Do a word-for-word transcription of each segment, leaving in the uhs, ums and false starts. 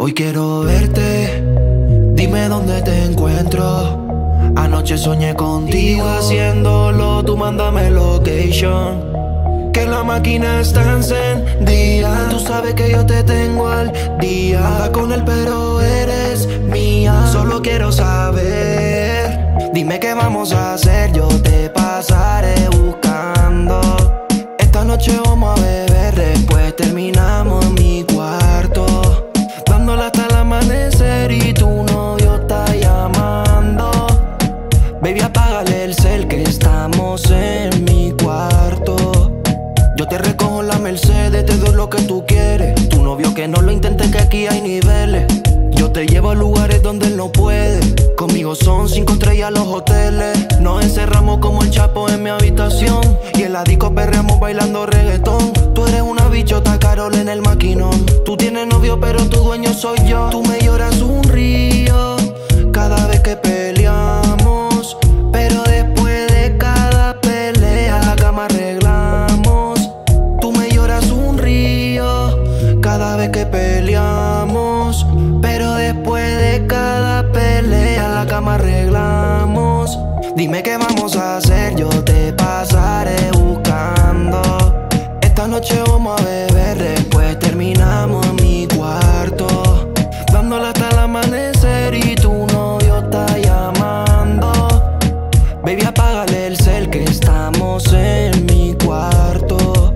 Hoy quiero verte, dime dónde te encuentro. Anoche soñé contigo haciéndolo, tú mándame location. Que la máquina está encendida, tú sabes que yo te tengo al día. Anda con él pero eres mía. Solo quiero saber, dime qué vamos a hacer. Yo te pasaré buscando. Esta noche vamos a beber, después terminamos en mi cuarto, dándole hasta el amanecer y tu novio está llamando. Baby, apágale el cel que estamos en mi cuarto. Yo te recojo en la Mercedes, te doy lo que tú quieres. Tu novio que no lo intente, que aquí hay niveles. Yo te llevo a lugares donde él no puede. Conmigo son cinco estrellas los hoteles. Nos encerramos como el Chapo en mi habitación, y en la disco perreamos bailando reggaetón. Tú eres una bichota Carol en el maquinón. Tú tienes novio pero tu dueño soy yo. Tú me lloras un río cada vez que peleamos, pero después de cada pelea la cama arreglamos. Tú me lloras un río cada vez que peleamos, pero después de cada pelea la cama arreglamos. Dime qué vamos a hacer, yo te pasaré buscando. Esta noche vamos a beber, después terminamos en mi cuarto, dándole hasta el amanecer y tu novio está llamando. Baby, apágale el cel que estamos en mi cuarto.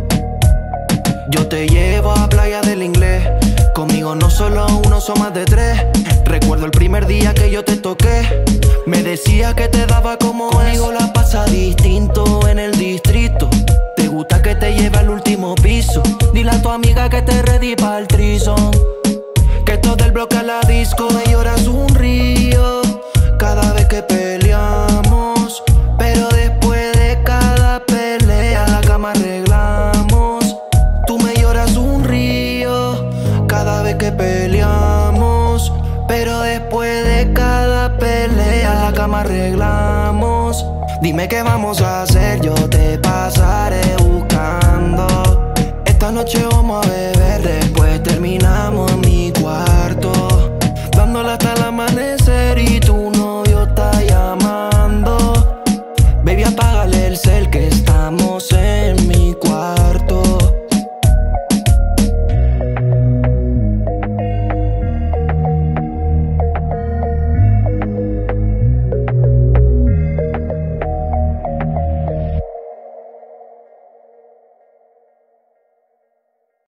Yo te llevo a Playa del Inglés. Conmigo no solo uno, son más de tres. Recuerdo el primer día que yo te toqué. Me decía que te daba como conmigo la pasa distinto en el distrito. Te gusta que te lleve al último piso. Dile a tu amiga que te ready para el trison, que todo el bloque a la disco. Me lloras un río cada vez que peleamos, pero después de cada pelea la cama arreglamos. Tú me lloras un río cada vez que peleamos, pero después de cada pelea la cama arreglamos. Dime qué vamos a hacer, yo te pasaré buscando. Esta noche